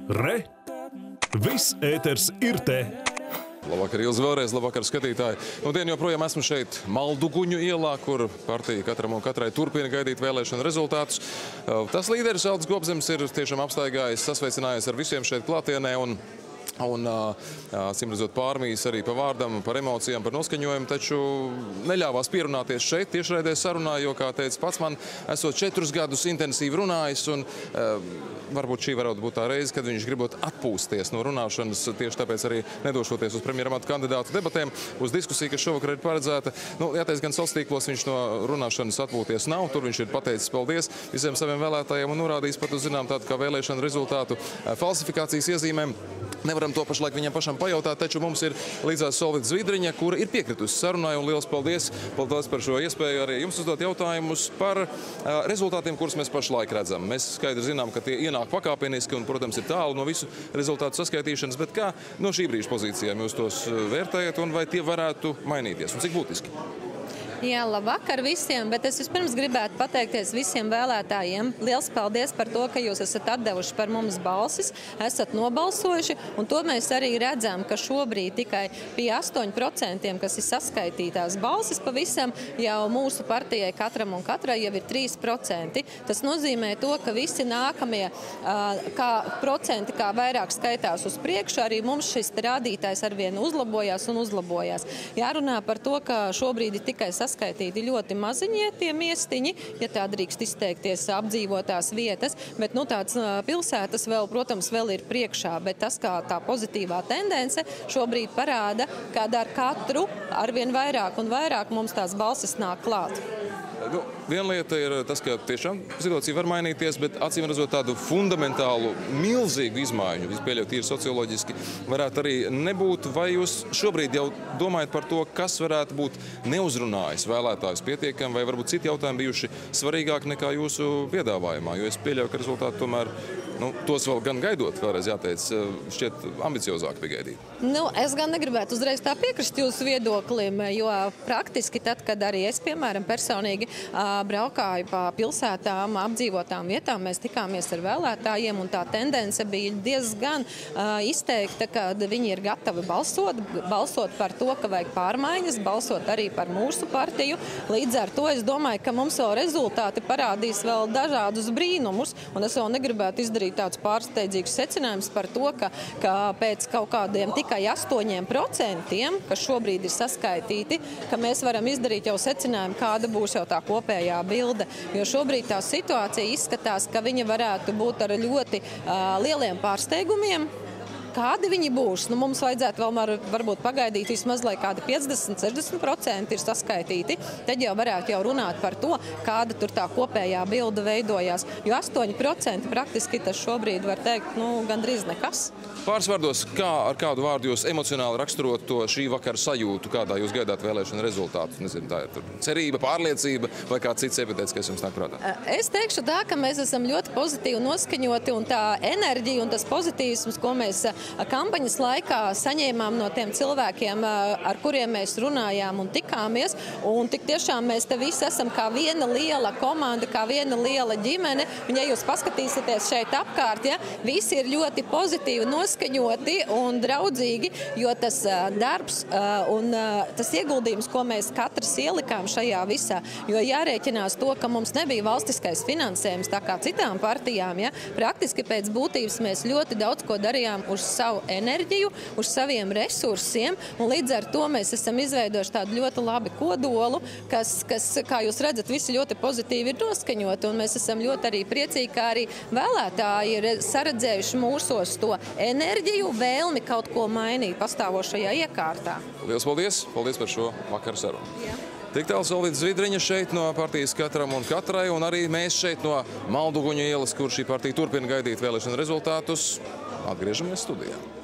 Re! Viss ēters ir te! Labvakar, Ilze, vēlreiz labvakar, skatītāji. Dien joprojām esmu šeit Malduguņu ielā, kur partija katram un katrai turpina gaidīt vēlēšanu rezultātus. Tas līderis Aldis Gobzems ir tiešām apstaigājis, sasveicinājies ar visiem šeit klātienē un simredzot pārmīs arī pa vārdam, par emocijām, par noskaņojumu, taču neļāvās pierunāties šeit tiešraidē sarunā, jo, kā teica pats man, esot 4 gadus intensīvi runājis, un varbūt šī varētu būt tā reize, kad viņš gribot atpūsties no runāšanas, tieši tāpēc arī nedošoties uz premjeramata kandidātu debatēm, uz diskusiju, kas šovakar ir paredzēta. Jāteic, gan sociālos tīklos viņš no runāšanas atpūties nav, tur viņš ir pateicis paldies visiem saviem vēlētājiem un norādījis pat uz, zinām, tādu kā vēlēšanu rezultātu falsifikācijas iezīmēm. Nevaram to pašlaik viņam pašam pajautāt, taču mums ir līdzās Solvita Zvidriņa, kura ir piekritusi sarunai, un liels paldies par šo iespēju arī jums uzdot jautājumus par rezultātiem, kurus mēs pašlaik redzam. Mēs skaidri zinām, ka tie ienāk pakāpeniski un, protams, ir tālu no visu rezultātu saskaitīšanas, bet kā no šī brīža pozīcijām jūs tos vērtējat un vai tie varētu mainīties un cik būtiski? Jā, labvakar visiem, bet es vispirms gribētu pateikties visiem vēlētājiem. Liels paldies par to, ka jūs esat atdevuši par mums balsis, esat nobalsojuši, un to mēs arī redzam, ka šobrīd tikai pie 8%, kas ir saskaitītās balsis pavisam, jau mūsu partijai katram un katrai jau ir 3%. Tas nozīmē to, ka visi nākamie procenti, kā vairāk skaitās uz priekšu, arī mums šis rādītājs arvien uzlabojās un uzlabojās. Jārunā par to, ka šobrīd ir tikai saskaitīti ļoti maziņie tie miestiņi, ja tā drīkst izteikties, apdzīvotās vietas, bet tāds pilsētas vēl, protams, vēl ir priekšā, bet tas, kā tā pozitīvā tendence šobrīd parāda, kad ar katru arvien vairāk un vairāk mums tās balsis nāk klāt. Viena lieta ir tas, ka tiešām situācija var mainīties, bet acīm redzot tādu fundamentālu, milzīgu izmaiņu, vispieļaut tīri socioloģiski, varētu arī nebūt. Vai jūs šobrīd jau domājat par to, kas varētu būt neuzrunājis vēlētājus pietiekami, vai varbūt citi jautājumi bijuši svarīgāki nekā jūsu piedāvājumā? Jo es pieļauju, ka rezultāti tomēr, tos vēl gan gaidot, vēlreiz jāteic, šķiet ambiciozāk pagaidīt. Es gan negribētu uzreiz tā piekrist jūsu viedoklim, jo praktiski tad, kad arī es, piemēram, personīgi braukāju pa pilsētām, apdzīvotām vietām, mēs tikāmies ar vēlētājiem, un tā tendence bija diezgan izteikta, kad viņi ir gatavi balsot par to, ka vajag pārmaiņas, balsot arī par mūsu partiju. Līdz ar to es domāju, ka mums vēl rezultāti parādīs vēl dažādus brīnumus, un es vēl negribētu izdarīt tāds pārsteidzīgs secinājums par to, ka pēc kaut kādiem tikai 8%, kas šobrīd ir saskaitīti, ka mēs varam izdarīt jau secinājumu, kāda būs jau tā kopējā bilde. Jo šobrīd tā situācija izskatās, ka viņa varētu būt ar ļoti lieliem pārsteigumiem. Kādi viņi būs? Mums vajadzētu vēl varbūt pagaidīt vismaz, lai kādi 50–60% ir saskaitīti. Tad jau varētu runāt par to, kāda tur tā kopējā bilde veidojās. Jo 8% praktiski tas šobrīd var teikt, gandrīz nekas. Pāris vārdos, ar kādu vārdu jūs emocionāli raksturot to šī vakara sajūtu, kādā jūs gaidāt vēlēšanu rezultātus? Nezinu, tā ir cerība, pārliecība vai kāds cits epitēts, kas jums nāk prātā? Es teikšu tā, ka mēs esam ļoti pozitīvi noskaņoti, un tā enerģija un tas pozitīvisms, ko mēs kampaņas laikā saņēmām no tiem cilvēkiem, ar kuriem mēs runājām un tikāmies, un tik tiešām mēs te visi esam kā viena liela komanda, kā viena liela ģimene, un ja jūs paskatīsieties šeit apkārt, visi ir ļoti pozitīvi noskaņoti un draudzīgi, jo tas darbs un tas ieguldījums, ko mēs katrs ielikām šajā visā, jo jārēķinās to, ka mums nebija valstiskais finansējums tā kā citām partijām, praktiski pēc būtības mēs ļoti daudz ko darījām uz savu enerģiju, uz saviem resursiem, un līdz ar to mēs esam izveidojuši tādu ļoti labi kodolu, kas, kā jūs redzat, visi ļoti pozitīvi ir noskaņoti, un mēs esam ļoti arī priecīgi, ka arī vēlētāji ir saredzējuši mūsos to enerģiju, vēlmi kaut ko mainīt pastāvošajā iekārtā. Liels paldies! Paldies par šo vakaru sarunu! Tik tālu Solvita Zvidriņa šeit no partijas katram un katrai, un arī mēs šeit no Malduguņu ielas, kur šī partija turpina gaidīt vēlēšanu rezultātus. Atgriežamies studijā.